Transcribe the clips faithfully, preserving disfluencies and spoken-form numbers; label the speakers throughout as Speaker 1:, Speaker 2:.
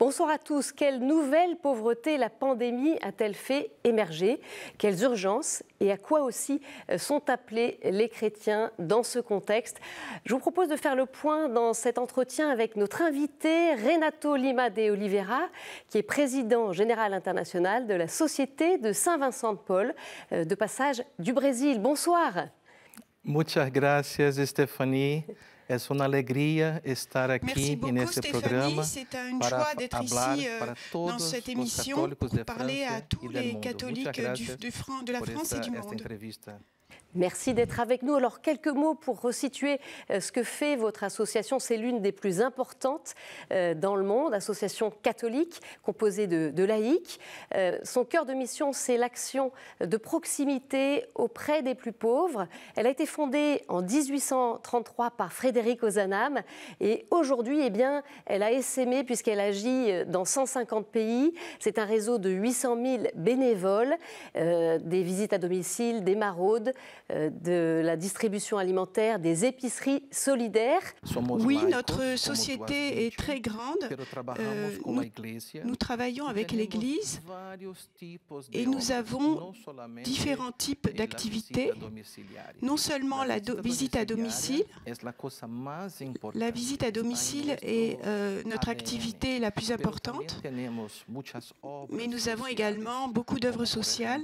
Speaker 1: Bonsoir à tous. Quelle nouvelle pauvreté la pandémie a-t-elle fait émerger? Quelles urgences et à quoi aussi sont appelés les chrétiens dans ce contexte? Je vous propose de faire le point dans cet entretien avec notre invité Renato Lima de Oliveira, qui est président général international de la Société de Saint-Vincent de Paul, de passage du Brésil. Bonsoir.
Speaker 2: Muchas gracias, Stéphanie. Es una alegría estar aquí en este programa para hablar para todos los católicos de Francia y del mundo. Muchas gracias por esta, esta entrevista.
Speaker 1: Merci d'être avec nous. Alors, quelques mots pour resituer ce que fait votre association. C'est l'une des plus importantes dans le monde, association catholique composée de, de laïcs. Son cœur de mission, c'est l'action de proximité auprès des plus pauvres. Elle a été fondée en dix-huit cent trente-trois par Frédéric Ozanam et aujourd'hui, eh bien, elle a essaimé puisqu'elle agit dans cent cinquante pays. C'est un réseau de huit cent mille bénévoles, euh, des visites à domicile, des maraudes, de la distribution alimentaire, des épiceries solidaires.
Speaker 3: Oui, notre société est très grande. Euh, nous, nous travaillons avec l'Église et nous avons différents types d'activités. Non seulement la visite à domicile, la visite à domicile est euh, notre activité la plus importante, mais nous avons également beaucoup d'œuvres sociales,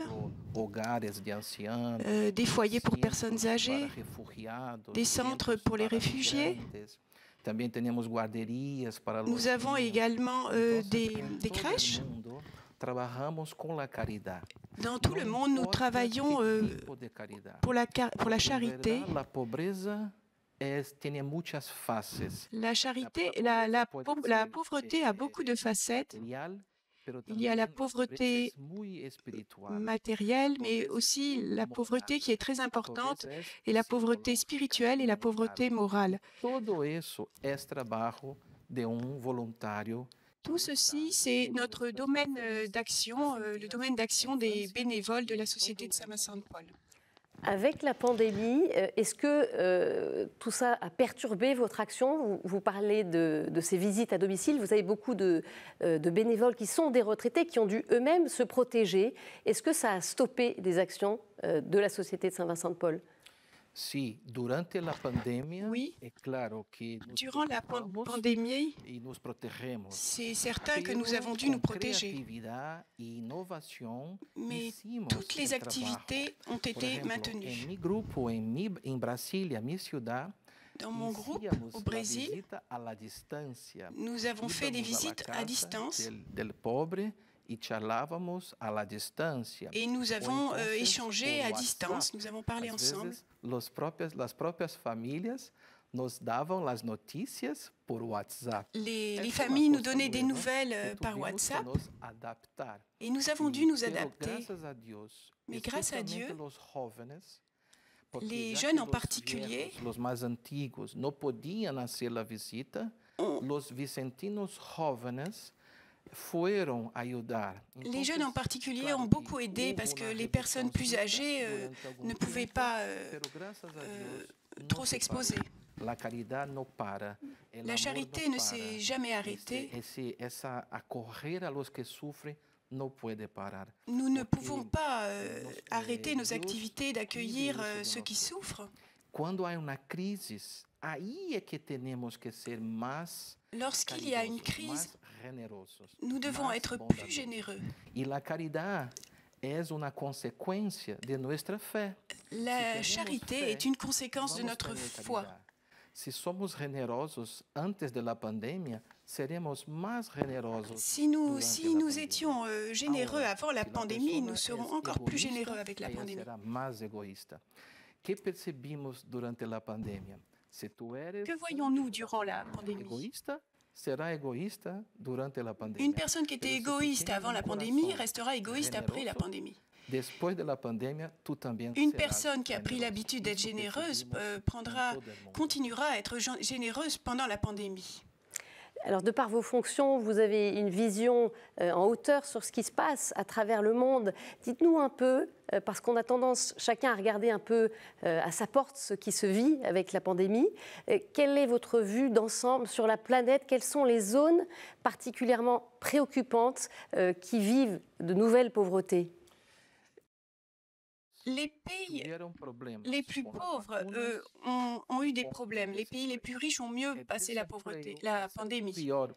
Speaker 3: euh, des foyers pour personnes âgées, des centres pour les réfugiés. Nous avons également euh, des, des crèches. Dans tout le monde, nous travaillons euh, pour, la, pour la charité. La charité, la, la, la pauvreté a beaucoup de facettes. Il y a la pauvreté matérielle, mais aussi la pauvreté qui est très importante, et la pauvreté spirituelle et la pauvreté morale. Tout ceci, c'est notre domaine d'action, le domaine d'action des bénévoles de la Société de Saint-Vincent de Paul.
Speaker 1: Avec la pandémie, est-ce que euh, tout ça a perturbé votre action? Vous, vous parlez de, de ces visites à domicile. Vous avez beaucoup de, euh, de bénévoles qui sont des retraités, qui ont dû eux-mêmes se protéger. Est-ce que ça a stoppé des actions euh, de la Société de Saint-Vincent de Paul?
Speaker 2: Oui, durant
Speaker 3: la pandémie, c'est certain que nous avons dû nous protéger. Mais toutes les activités ont été maintenues. Dans mon groupe, au Brésil, nous avons fait des visites à distance. Et nous avons euh, échangé à distance, nous avons parlé ensemble.
Speaker 2: Los propias, las propias familias nos davam las noticias por WhatsApp.
Speaker 3: Les, les familles nous donnaient des nouvelles euh, par WhatsApp. Et nous avons dû nous adapter. Mais grâce à Dieu, les jeunes en particulier,
Speaker 2: los mais antigos não podiam hacer la visita, los vicentinos jóvenes.
Speaker 3: Les jeunes en particulier ont beaucoup aidé parce que les personnes plus âgées euh, ne pouvaient pas euh, euh, trop s'exposer. La charité ne s'est jamais arrêtée. Nous ne pouvons pas euh, arrêter nos activités d'accueillir euh, ceux qui souffrent. Lorsqu'il y a une crise, nous devons être plus généreux. La charité est une conséquence de notre foi. Si nous, si nous étions euh, généreux avant la pandémie, nous serons encore plus généreux avec la pandémie. Que voyons-nous durant la pandémie? Une personne qui était égoïste avant la pandémie restera égoïste après la pandémie. Une personne qui a pris l'habitude d'être généreuse euh, prendra, continuera à être généreuse pendant la pandémie.
Speaker 1: Alors, de par vos fonctions, vous avez une vision euh, en hauteur sur ce qui se passe à travers le monde. Dites-nous un peu, euh, parce qu'on a tendance chacun à regarder un peu euh, à sa porte ce qui se vit avec la pandémie. Euh, quelle est votre vue d'ensemble sur la planète? Quelles sont les zones particulièrement préoccupantes euh, qui vivent de nouvelles pauvretés?
Speaker 3: Les pays les plus pauvres eux, ont, ont eu des problèmes. Les pays les plus riches ont mieux passé la pauvreté, la pandémie.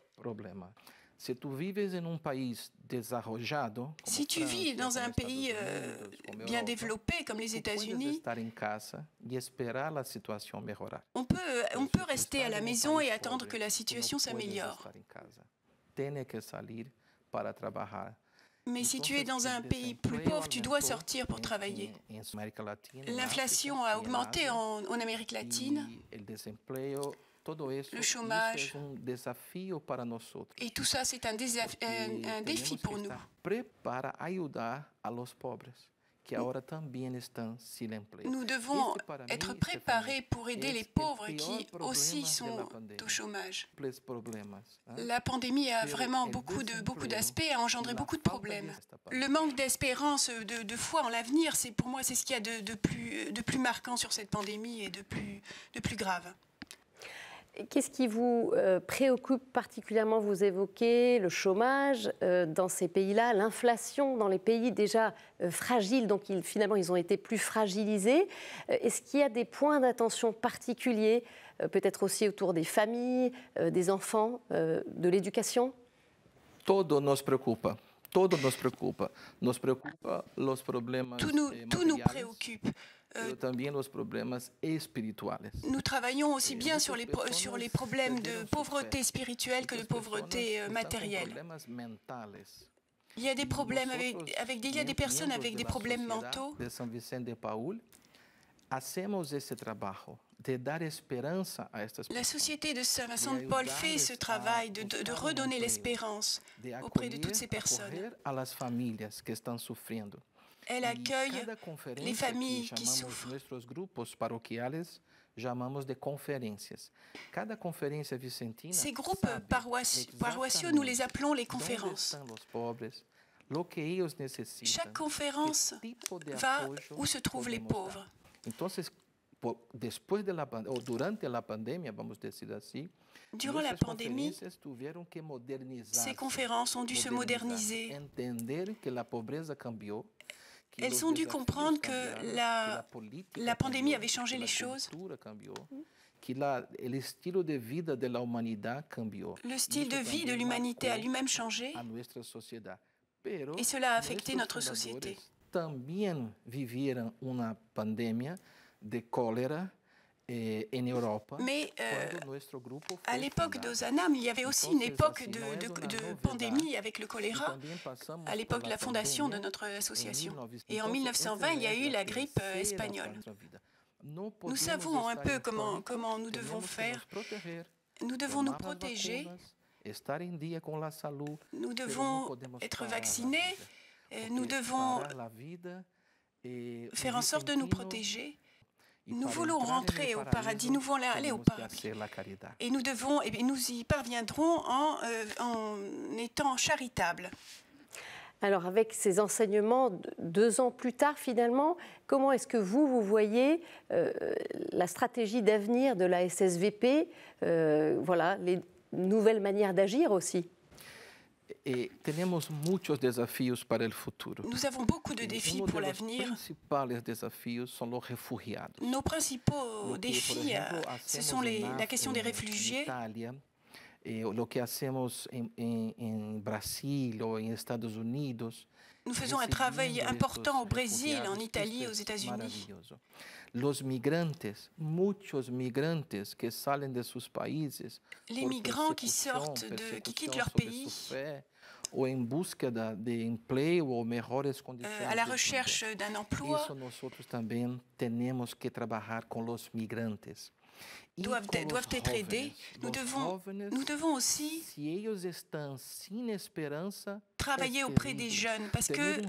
Speaker 3: Si tu vis dans un pays euh, bien développé comme les États-Unis, on peut, on peut rester à la maison et attendre que la situation s'améliore. Mais si tu es dans un pays plus pauvre, tu dois sortir pour travailler. L'inflation a augmenté en, en Amérique latine, le chômage, et tout ça, c'est un, un, un défi pour nous. Nous devons être préparés pour aider les pauvres qui aussi sont au chômage. La pandémie a vraiment beaucoup de, beaucoup d'aspects, a engendré beaucoup de problèmes. Le manque d'espérance, de, de foi en l'avenir, c'est pour moi c'est ce qu'il y a de, de, plus, de plus marquant sur cette pandémie et de plus, de plus grave.
Speaker 1: Qu'est-ce qui vous euh, préoccupe particulièrement? Vous évoquez le chômage euh, dans ces pays-là, l'inflation dans les pays déjà euh, fragiles, donc ils, finalement ils ont été plus fragilisés. Euh, Est-ce qu'il y a des points d'attention particuliers, euh, peut-être aussi autour des familles, euh, des enfants, euh, de l'éducation?
Speaker 2: Todo nos preocupa. Todo nos preocupa. Nos preocupa los problemas
Speaker 3: tout nous, tout nous préoccupe.
Speaker 2: Euh,
Speaker 3: nous travaillons aussi bien sur les, sur les problèmes de pauvreté spirituelle que de pauvreté matérielle. Il y a des problèmes avec, avec des, il y a des personnes avec des problèmes mentaux. La société de Saint-Vincent de Paul fait ce travail de, de, de redonner l'espérance auprès de toutes ces personnes. Elle accueille les familles qui souffrent. Ces groupes paroissiaux, nous les appelons les conférences. Chaque conférence va où se trouvent les pauvres. Durant la pandémie, ces conférences ont dû se moderniser. Elles ont dû comprendre que la, la pandémie avait changé les choses. Le style de vie de l'humanité a lui-même changé et cela a affecté notre société. Mais euh, à l'époque d'Ozanam, il y avait aussi une époque de, de, de pandémie avec le choléra, à l'époque de la fondation de notre association. Et en mille neuf cent vingt, il y a eu la grippe espagnole. Nous savons un peu comment, comment nous devons faire. Nous devons nous protéger. Nous devons être vaccinés. Nous devons faire en sorte de nous protéger. Nous voulons rentrer au paradis, nous voulons aller au paradis. Et nous devons, et nous y parviendrons en, euh, en étant charitables.
Speaker 1: Alors, avec ces enseignements, deux ans plus tard, finalement, comment est-ce que vous, vous voyez euh, la stratégie d'avenir de la S S V P, euh, voilà, les nouvelles manières d'agir aussi?
Speaker 3: Nous avons beaucoup de défis pour l'avenir. Nos principaux défis, ce sont les, la question des réfugiés. Nous faisons un travail important au Brésil, en Italie, aux États-Unis. Les migrants qui sortent, de, qui quittent leur pays, euh, à la recherche d'un emploi, doivent, doivent être aidés. Nous devons, nous devons aussi travailler auprès des jeunes, parce que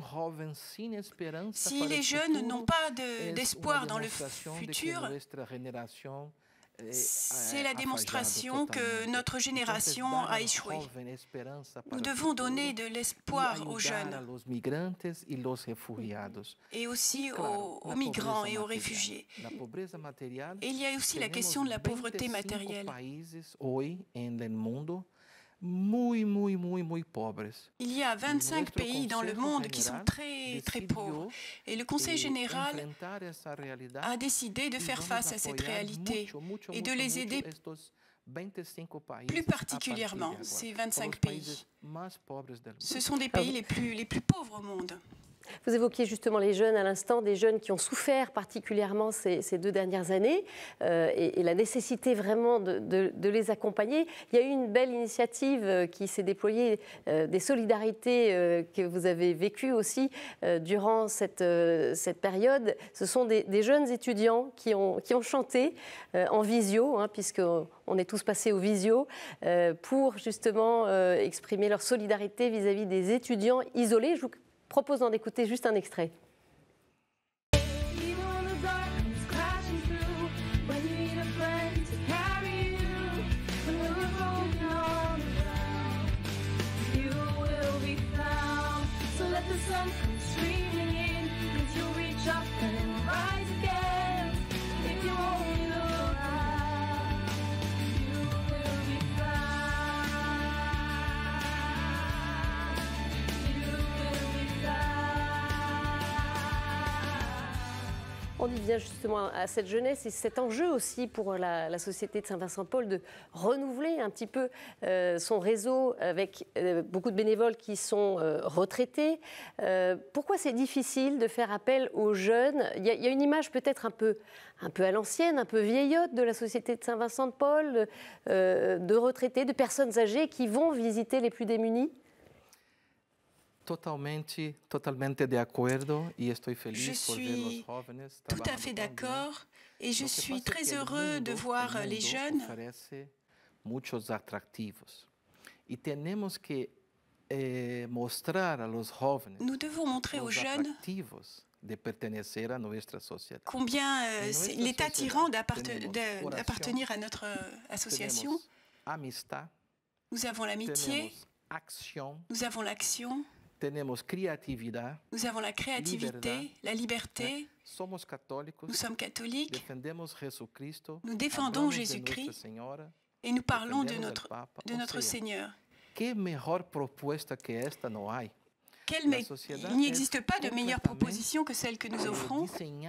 Speaker 3: si les jeunes n'ont pas d'espoir dans le futur, c'est la démonstration que notre génération a échoué. Nous devons donner de l'espoir aux jeunes et aussi aux, aux migrants et aux réfugiés. Et il y a aussi la question de la pauvreté matérielle. Il y a vingt-cinq pays dans le monde qui sont très, très pauvres. Et le Conseil général a décidé de faire face à cette réalité et de les aider plus particulièrement, ces vingt-cinq pays. Ce sont des pays les plus, les plus pauvres au monde.
Speaker 1: Vous évoquiez justement les jeunes à l'instant, des jeunes qui ont souffert particulièrement ces, ces deux dernières années euh, et, et la nécessité vraiment de, de, de les accompagner. Il y a eu une belle initiative qui s'est déployée, euh, des solidarités euh, que vous avez vécues aussi euh, durant cette, euh, cette période. Ce sont des, des jeunes étudiants qui ont, qui ont chanté euh, en visio, hein, puisqu'on est tous passés au visio, euh, pour justement euh, exprimer leur solidarité vis-à-vis des étudiants isolés. Je vous propose d'en écouter juste un extrait. On y vient justement à cette jeunesse et cet enjeu aussi pour la, la Société de Saint-Vincent-de-Paul de renouveler un petit peu euh, son réseau avec euh, beaucoup de bénévoles qui sont euh, retraités. Euh, pourquoi c'est difficile de faire appel aux jeunes? Il y a, il y a une image peut-être un peu, un peu à l'ancienne, un peu vieillotte de la Société de Saint-Vincent-de-Paul, euh, de retraités, de personnes âgées qui vont visiter les plus démunis.
Speaker 2: Totalmente, totalmente de acuerdo e estou feliz
Speaker 3: je suis
Speaker 2: por ver os
Speaker 3: tout à fait d'accord et je suis très heureux de voir les jeunes.
Speaker 2: Muitos atrativos e temos que eh, mostrar a los jóvenes.
Speaker 3: Nous devons montrer aux jeunes
Speaker 2: de pertenecer a nuestra sociedad.
Speaker 3: Combien euh, il est attirant d'appartenir à notre association.
Speaker 2: Amistad,
Speaker 3: nous avons l'amitié, nous avons l'action.
Speaker 2: Tenemos creatividad,
Speaker 3: nous avons la créativité, liberdad, la liberté.
Speaker 2: Somos católicos,
Speaker 3: nous sommes catholiques.
Speaker 2: Defendemos Jesucristo,
Speaker 3: nous défendons Jésus-Christ et nous parlons de notre, Papa, de notre Seigneur.
Speaker 2: Que mejor propuesta que esta no hay.
Speaker 3: Quelle me... Il n'existe pas de meilleure proposition que celle que nous offrons.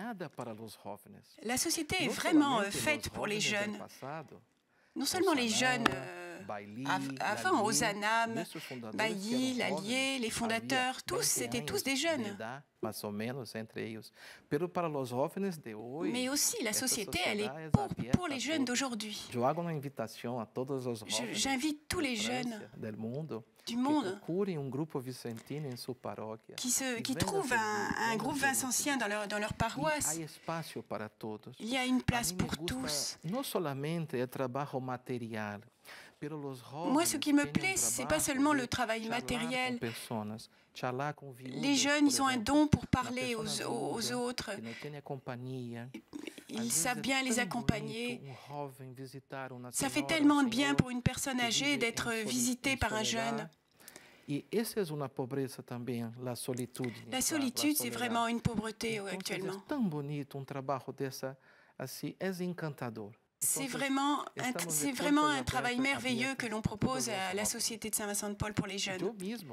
Speaker 3: La société est vraiment faite pour les jeunes. Non seulement les jeunes euh, avant, Ozanam, Bailly, Lallier, les fondateurs, tous, c'était tous des jeunes. Mais aussi, la société, elle est pour, pour les jeunes d'aujourd'hui. J'invite tous les jeunes du monde qui, se, qui trouvent un, un groupe vincentien dans leur, dans leur paroisse. Il y a une place pour tous. Moi, ce qui me plaît, ce n'est pas seulement le travail matériel. Les jeunes, ils ont un don pour parler aux, aux autres. Ils savent bien les accompagner. Ça fait tellement de bien pour une personne âgée d'être visitée par un jeune. La solitude, c'est vraiment une pauvreté actuellement. C'est vraiment, un, c'est vraiment un travail merveilleux que l'on propose à la Société de Saint-Vincent-de-Paul pour les jeunes.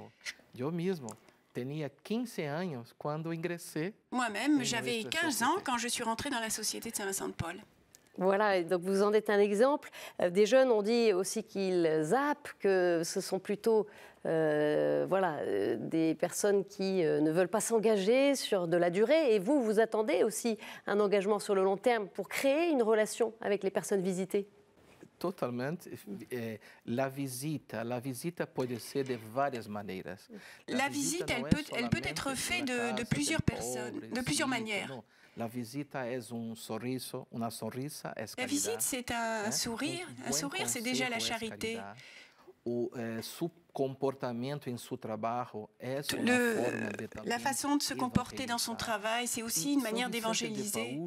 Speaker 3: Moi-même, j'avais quinze ans quand je suis rentrée dans la Société de Saint-Vincent-de-Paul.
Speaker 1: Voilà, donc vous en êtes un exemple. Des jeunes ont dit aussi qu'ils zappent, que ce sont plutôt euh, voilà, des personnes qui euh, ne veulent pas s'engager sur de la durée. Et vous, vous attendez aussi un engagement sur le long terme pour créer une relation avec les personnes visitées.
Speaker 2: Totalmente. La visita, la visita pode ser de várias maneiras.
Speaker 3: La visite, elle peut, elle peut être faite de, de plusieurs personnes, de plusieurs manières.
Speaker 2: La visite est un sorriso, una sonrisa, es
Speaker 3: La visite, c'est un sourire. Un sourire, c'est déjà la charité.
Speaker 2: Ou, eh, su
Speaker 3: Le, la façon de se comporter dans son travail, c'est aussi une manière d'évangéliser.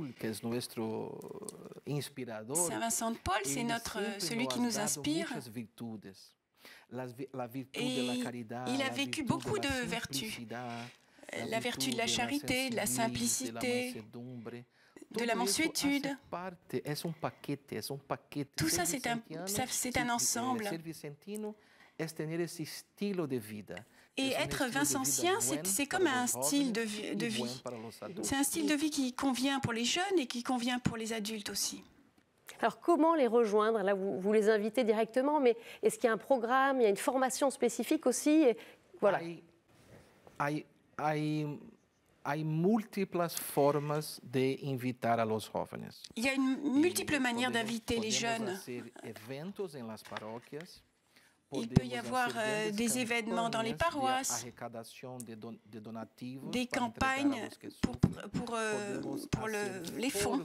Speaker 3: Saint Vincent de Paul, c'est notre, celui qui nous inspire. Et il a vécu beaucoup de vertus. La vertu de la charité, de la simplicité, de la mansuétude. Tout ça, c'est un, c'est un ensemble. Et être vincentien, c'est comme un style de vie. De vie. C'est un style de vie qui convient pour les jeunes et qui convient pour les adultes aussi.
Speaker 1: Alors, comment les rejoindre? Là, vous, vous les invitez directement, mais est-ce qu'il y a un programme, il y a une formation spécifique aussi? Et voilà.
Speaker 2: I, I, I... Há múltiplas formas de invitar a los jóvenes.
Speaker 3: Il y a une multiple manière d'inviter les jeunes. Il peut y avoir euh, des événements dans les paroisses, des campagnes pour, pour, euh, pour le, les fonds.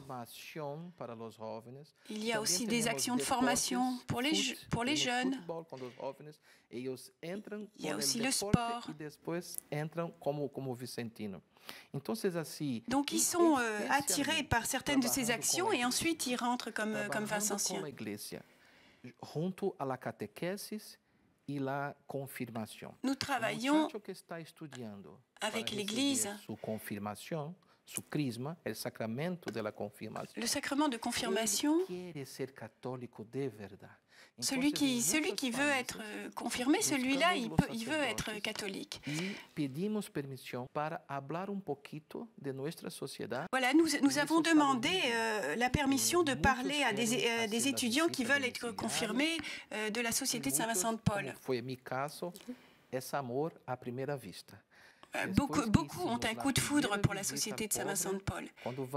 Speaker 3: Il y a aussi des actions de formation pour les, pour les jeunes. Il y a aussi le sport. Donc ils sont euh, attirés par certaines de ces actions et ensuite ils rentrent comme, comme vincentiens. Nous travaillons avec l'Église. Le sacrement de confirmation, celui qui, celui qui veut être confirmé, celui-là, il, peut, il veut être catholique. Voilà, nous, nous avons demandé euh, la permission de parler à des, euh, des étudiants qui veulent être confirmés euh, de la Société de Saint Vincent de Paul. Beaucoup, beaucoup ont un coup de foudre pour la Société de Saint Vincent de Paul.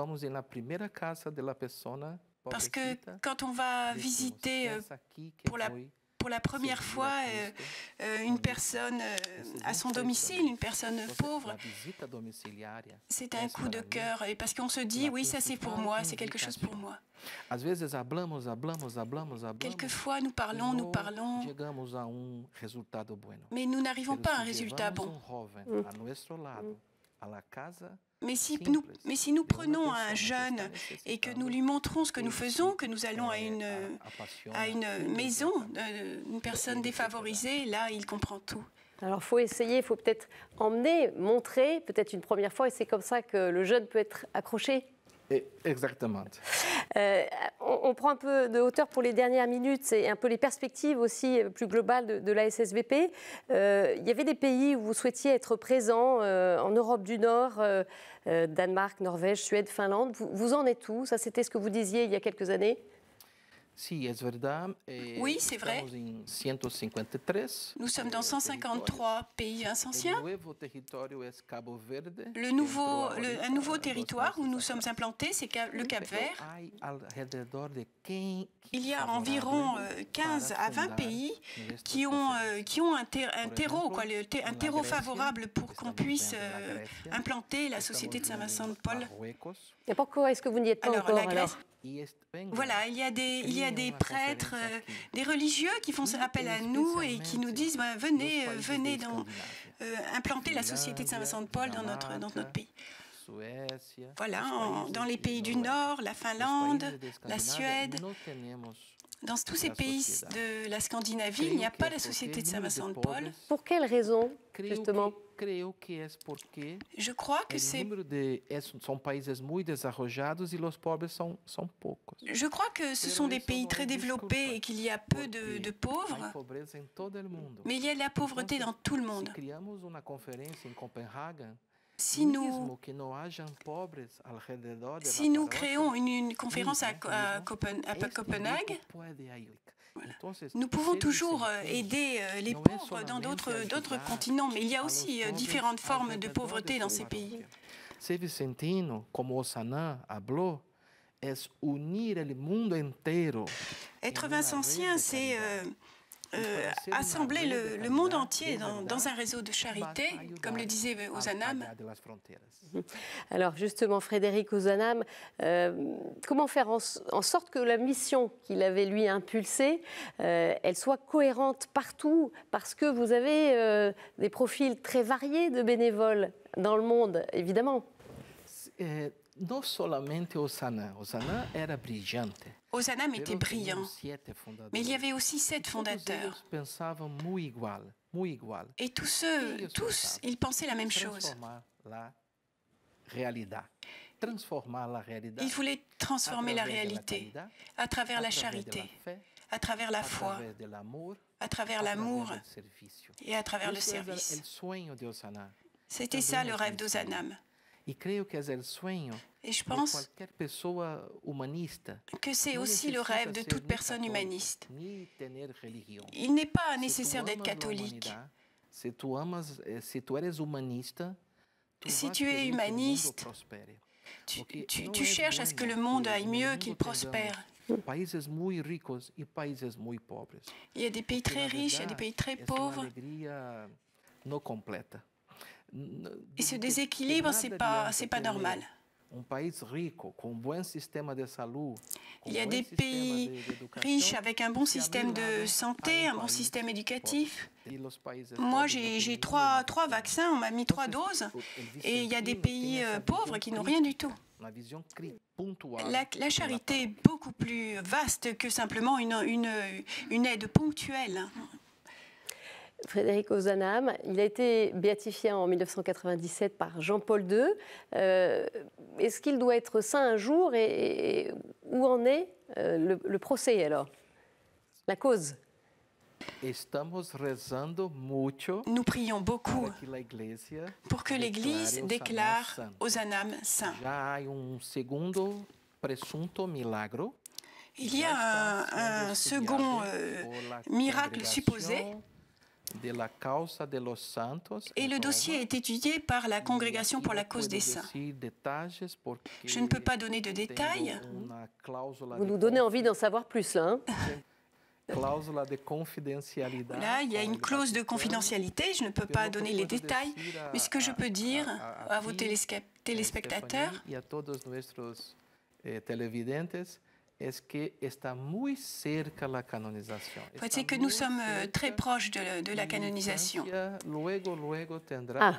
Speaker 3: Parce que quand on va visiter euh, pour, la, pour la première fois euh, euh, une personne euh, à son domicile, une personne pauvre, c'est un coup de cœur. Et parce qu'on se dit, oui, ça c'est pour moi, c'est quelque chose pour moi. Quelquefois, nous parlons, nous parlons, mais nous n'arrivons pas à un résultat bon. Mais si, nous, mais si nous prenons un jeune et que nous lui montrons ce que nous faisons, que nous allons à une, à une maison, une personne défavorisée, là, il comprend tout.
Speaker 1: Alors, il faut essayer, il faut peut-être emmener, montrer, peut-être une première fois, et c'est comme ça que le jeune peut être accroché.
Speaker 2: Exactement.
Speaker 1: Euh, on, on prend un peu de hauteur pour les dernières minutes et un peu les perspectives aussi plus globales de, de la S S V P. Euh, il y avait des pays où vous souhaitiez être présent, euh, en Europe du Nord, euh, euh, Danemark, Norvège, Suède, Finlande. Vous, vous en êtes où? Ça, c'était ce que vous disiez il y a quelques années.
Speaker 3: Oui, c'est vrai. Nous sommes dans cent cinquante-trois pays vincentiens. Le nouveau, le, un nouveau territoire où nous sommes implantés, c'est le Cap-Vert. Il y a environ quinze à vingt pays qui ont, qui ont un, ter, un terreau, quoi, le, un terreau favorable pour qu'on puisse euh, implanter la Société de Saint Vincent de Paul.
Speaker 1: Et pourquoi est-ce que vous n'y êtes pas
Speaker 3: alors,
Speaker 1: encore
Speaker 3: la Grèce,
Speaker 1: alors?
Speaker 3: Voilà, il y a des, il y a des prêtres, euh, des religieux qui font appel à nous et qui nous disent bah, venez, euh, venez dans, euh, implanter la Société de Saint Vincent de Paul dans notre, dans notre pays. Voilà, en, dans les pays du Nord, la Finlande, la Suède. Dans tous ces pays de la Scandinavie, il n'y a pas la Société de Saint Vincent de Paul.
Speaker 1: Pour quelle raison, justement?
Speaker 3: Je crois que c'est. Je crois que ce sont des pays très développés et qu'il y a peu de, de pauvres. Mais il y a de la pauvreté dans tout le monde. Si nous, si nous créons une, une conférence à, à, Copen, à Copenhague, voilà, nous pouvons toujours aider les pauvres dans d'autres d'autres continents, mais il y a aussi différentes formes de pauvreté dans ces pays.
Speaker 2: Ser vicentino, como Osanna habló, es unir el mundo entero.
Speaker 3: Être vincentien, c'est euh, euh, assembler le, le monde entier dans, dans un réseau de charité, comme le disait Ozanam.
Speaker 1: Alors justement, Frédéric Ozanam, euh, comment faire en, en sorte que la mission qu'il avait lui impulsée, euh, elle soit cohérente partout, parce que vous avez euh, des profils très variés de bénévoles dans le monde, évidemment.
Speaker 2: Eh, non solamente Ozanam, Ozanam era brillante.
Speaker 3: Ozanam était brillant, mais il y avait aussi sept fondateurs. Et tous ceux, tous, ils pensaient la même chose. Ils voulaient transformer la réalité à travers la charité, à travers la foi, à travers l'amour et à travers le service. C'était ça le rêve d'Ozanam. Et je pense que c'est aussi le rêve de toute personne humaniste. Il n'est pas nécessaire d'être catholique. Si tu es humaniste, tu, tu, tu cherches à ce que le monde aille mieux, qu'il prospère. Il y a des pays très riches, il y a des pays très pauvres. Et ce déséquilibre, ce n'est pas, c'est pas normal. Il y a des pays riches avec un bon système de santé, un bon système éducatif. Moi, j'ai trois, trois vaccins, on m'a mis trois doses. Et il y a des pays euh, pauvres qui n'ont rien du tout. La, la charité est beaucoup plus vaste que simplement une, une, une aide ponctuelle.
Speaker 1: Frédéric Ozanam, il a été béatifié en mille neuf cent quatre-vingt-dix-sept par Jean-Paul deux. Euh, Est-ce qu'il doit être saint un jour et, et où en est euh, le, le procès alors? La cause?
Speaker 3: Nous prions beaucoup pour que l'Église déclare Ozanam saint. Il y a un, un second euh, miracle supposé. Et le dossier est étudié par la Congrégation pour la cause des saints. Je ne peux pas donner de détails.
Speaker 1: Vous nous donnez envie d'en savoir plus, là. Hein?
Speaker 3: Là, il y a une clause de confidentialité. Je ne peux pas donner les détails. Mais ce que je peux dire à vos téléspectateurs, c'est que nous sommes très proches de, de la canonisation. Ah.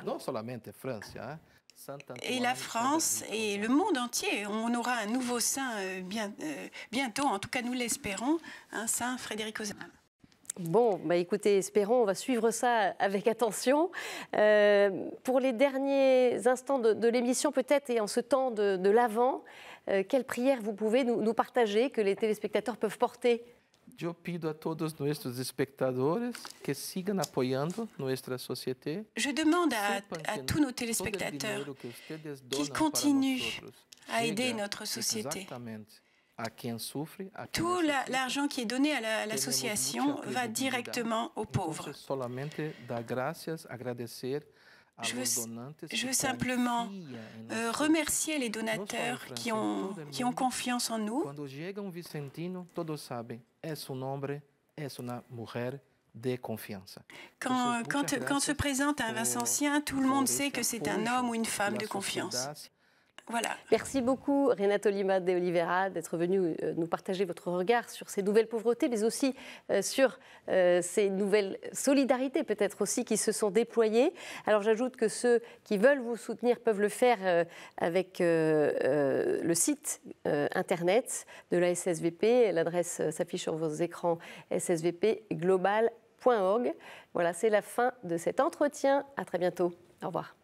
Speaker 3: Et la France et le monde entier, on aura un nouveau saint bien, euh, bientôt, en tout cas nous l'espérons, un saint Frédéric Ozanam.
Speaker 1: Bon, bah écoutez, espérons, on va suivre ça avec attention. Euh, pour les derniers instants de, de l'émission, peut-être, et en ce temps de, de l'Avent, euh, quelle prière vous pouvez nous, nous partager, que les téléspectateurs peuvent porter?
Speaker 2: Eu pido a todos nuestros espectadores que sigam apoiando nossa sociedade.
Speaker 3: Je demande à, à tous nos téléspectateurs qu'ils continuent à aider notre société. Tout l'argent qui est donné à l'association va directement aux pauvres. Je veux, je veux simplement euh, remercier les donateurs qui ont, qui ont confiance en nous. Quand, quand, quand se présente un Vincentien, tout le monde sait que c'est un homme ou une femme de confiance. Voilà.
Speaker 1: Merci beaucoup, Renato Lima de Oliveira, d'être venu nous partager votre regard sur ces nouvelles pauvretés, mais aussi euh, sur euh, ces nouvelles solidarités, peut-être aussi, qui se sont déployées. Alors, j'ajoute que ceux qui veulent vous soutenir peuvent le faire euh, avec euh, euh, le site euh, internet de la S S V P. L'adresse s'affiche sur vos écrans, s s v p global point org. Voilà, c'est la fin de cet entretien. À très bientôt. Au revoir.